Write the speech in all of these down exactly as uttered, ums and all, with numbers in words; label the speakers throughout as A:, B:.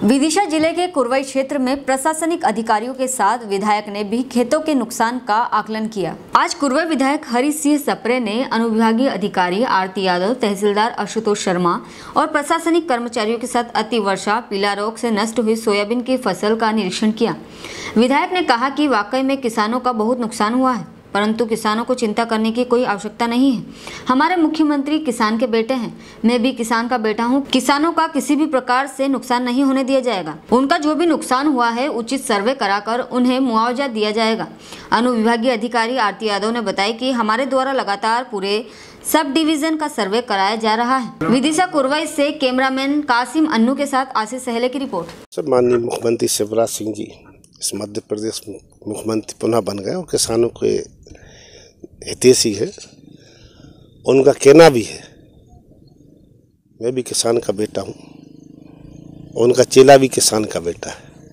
A: विदिशा जिले के कुरवई क्षेत्र में प्रशासनिक अधिकारियों के साथ विधायक ने भी खेतों के नुकसान का आकलन किया। आज कुरवई विधायक हरि सिंह सप्रे ने अनुविभागीय अधिकारी आरती यादव, तहसीलदार आशुतोष शर्मा और प्रशासनिक कर्मचारियों के साथ अतिवर्षा, पीला रोग से नष्ट हुई सोयाबीन की फसल का निरीक्षण किया। विधायक ने कहा कि वाकई में किसानों का बहुत नुकसान हुआ है, परंतु किसानों को चिंता करने की कोई आवश्यकता नहीं है। हमारे मुख्यमंत्री किसान के बेटे हैं, मैं भी किसान का बेटा हूं। किसानों का किसी भी प्रकार से नुकसान नहीं होने दिया जाएगा। उनका जो भी नुकसान हुआ है उचित सर्वे कराकर उन्हें मुआवजा दिया जाएगा। अनुविभागीय अधिकारी आरती यादव ने बताया कि हमारे द्वारा लगातार पूरे सब डिवीजन का सर्वे कराया जा रहा है। विदिशा कुरवई से कैमरामैन कासिम अन्नू के साथ आशीष सहेले की रिपोर्ट।
B: माननीय मुख्यमंत्री शिवराज सिंह जी इस मध्य प्रदेश में मुख्यमंत्री पुनः बन गए और किसानों के हितैषी है। उनका कहना भी है, मैं भी किसान का बेटा हूँ, उनका चेला भी किसान का बेटा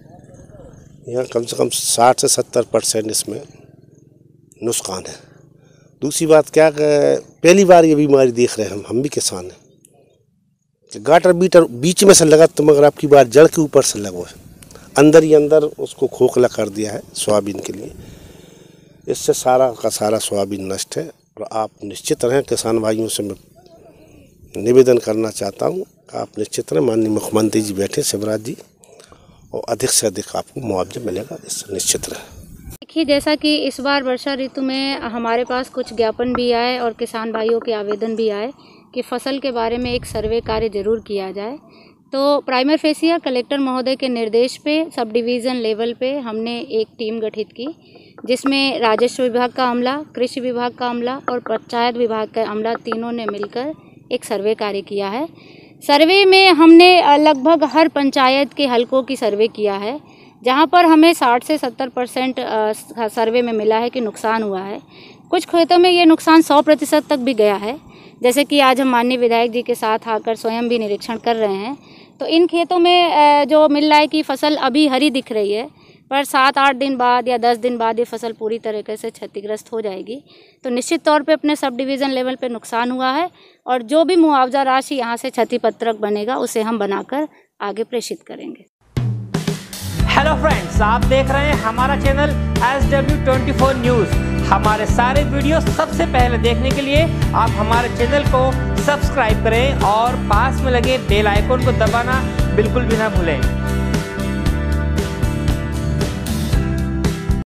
B: है। यहाँ कम से कम साठ से सत्तर परसेंट इसमें नुकसान है। दूसरी बात क्या कि पहली बार ये बीमारी देख रहे हैं हम हम भी किसान हैं। गाटर बीटर बीच में से लगा तो मगर आपकी बार जड़ के ऊपर से लगो है, अंदर ही अंदर उसको खोखला कर दिया है सोयाबीन के लिए। इससे सारा का सारा सोयाबीन नष्ट है। और आप निश्चित रहें, किसान भाइयों से मैं निवेदन करना चाहता हूं, आप निश्चित रहें, माननीय मुख्यमंत्री जी बैठे शिवराज जी, और अधिक से अधिक आपको मुआवजा मिलेगा, इससे निश्चित रहें।
C: देखिए, जैसा कि इस बार वर्षा ऋतु में हमारे पास कुछ ज्ञापन भी आए और किसान भाइयों के आवेदन भी आए कि फसल के बारे में एक सर्वे कार्य जरूर किया जाए। तो प्राइमरी फेसियर कलेक्टर महोदय के निर्देश पे सब डिवीज़न लेवल पे हमने एक टीम गठित की, जिसमें राजस्व विभाग का अमला, कृषि विभाग का अमला और पंचायत विभाग का अमला तीनों ने मिलकर एक सर्वे कार्य किया है। सर्वे में हमने लगभग हर पंचायत के हलकों की सर्वे किया है, जहां पर हमें साठ से सत्तर परसेंट सर्वे में मिला है कि नुकसान हुआ है। कुछ खेतों में ये नुकसान सौ प्रतिशत तक भी गया है, जैसे कि आज हम माननीय विधायक जी के साथ आकर स्वयं भी निरीक्षण कर रहे हैं। तो इन खेतों में जो मिल रहा है कि फसल अभी हरी दिख रही है, पर सात आठ दिन बाद या दस दिन बाद ये फसल पूरी तरीके से क्षतिग्रस्त हो जाएगी। तो निश्चित तौर पे अपने सब डिवीज़न लेवल पे नुकसान हुआ है और जो भी मुआवजा राशि यहाँ से क्षति पत्रक बनेगा उसे हम बनाकर आगे प्रेषित करेंगे।
D: हेलो फ्रेंड्स, आप देख रहे हैं हमारा channel S W twenty four news. हमारे सारे वीडियो सबसे पहले देखने के लिए आप हमारे चैनल को सब्सक्राइब करें और पास में लगे बेल आइकन को दबाना बिल्कुल भी ना भूलें।